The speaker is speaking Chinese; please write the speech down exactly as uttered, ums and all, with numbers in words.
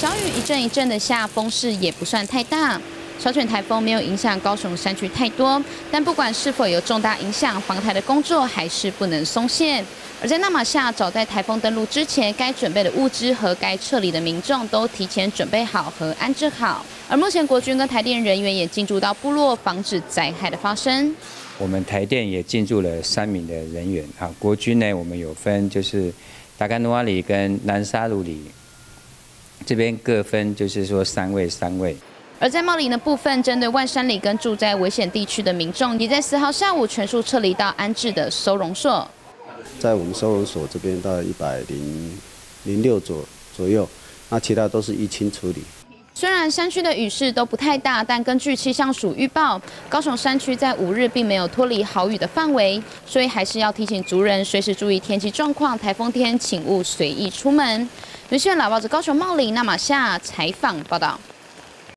小雨一阵一阵的下，风势也不算太大。小犬台风没有影响高雄山区太多，但不管是否有重大影响，防台的工作还是不能松懈。而在那马夏，早在台风登陆之前，该准备的物资和该撤离的民众都提前准备好和安置好。而目前国军跟台电人员也进驻到部落，防止灾害的发生。 我们台电也进驻了三名的人员啊，国军呢，我们有分就是达甘努阿里跟南沙鲁里这边各分，就是说三位三位。 而在茂林的部分，针对万山里跟住在危险地区的民众，也在四号下午全数撤离到安置的收容所。 在我们收容所这边大概一百零零六左左右，那其他都是淤青处理。 虽然山区的雨势都不太大，但根据气象署预报，高雄山区在五日并没有脱离豪雨的范围，所以还是要提醒族人随时注意天气状况。台风天请勿随意出门。原新闻老报纸高雄茂林那马夏采访报道。